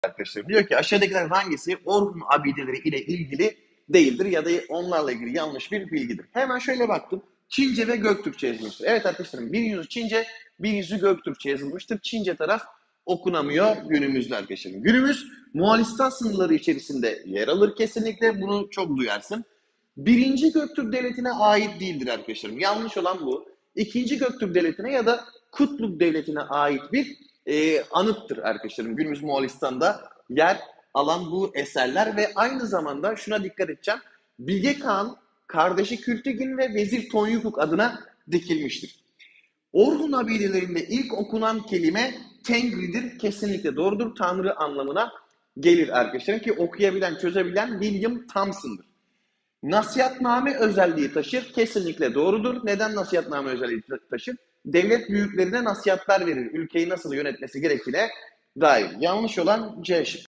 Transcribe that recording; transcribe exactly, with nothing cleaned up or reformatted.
arkadaşlarım. Diyor ki aşağıdakilerden hangisi Orhun abideleri ile ilgili değildir ya da onlarla ilgili yanlış bir bilgidir. Hemen şöyle baktım. Çince ve Göktürkçe yazılmıştır. Evet arkadaşlarım, bir yüzü Çince, bir yüzü Göktürkçe yazılmıştır. Çince taraf okunamıyor günümüzde arkadaşlarım. Günümüz Moğolistan sınırları içerisinde yer alır kesinlikle. Bunu çok duyarsın. Birinci Göktürk Devleti'ne ait değildir arkadaşlarım. Yanlış olan bu. İkinci Göktürk Devleti'ne ya da Kutluk Devleti'ne ait bir e, anıttır arkadaşlarım. Günümüz Moğolistan'da yer alan bu eserler ve aynı zamanda şuna dikkat edeceğim. Bilge Kağan, kardeşi Kültigin ve Vezir Tonyukuk adına dikilmiştir. Orhun abidelerinde ilk okunan kelime Tengri'dir. Kesinlikle doğrudur. Tanrı anlamına gelir arkadaşlar ki okuyabilen, çözebilen William Thompson'dır. Nasihatname özelliği taşır. Kesinlikle doğrudur. Neden nasihatname özelliği taşır? Devlet büyüklerine nasihatler verir. Ülkeyi nasıl yönetmesi gerektiğine dair. Yanlış olan C şıkkı.